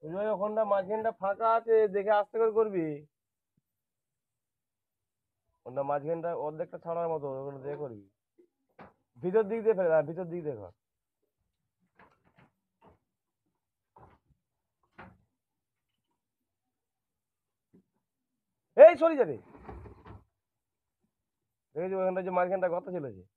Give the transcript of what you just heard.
ওই ওখানটা মাঝখানটা ফাঁকা আছে, দেখে আস্তে করে করবি। ওটা মাঝখানটা অর্ধেকটা ছাড়ার মতো, ওখানে দেখে করবি। ভিতর দিক দিয়ে ফেলে, ভিতর দিক দিয়ে কর। এই সরি যাবে। দেখেছি ওখানটা যে মাঝখানটা গর্ত ছিল যে।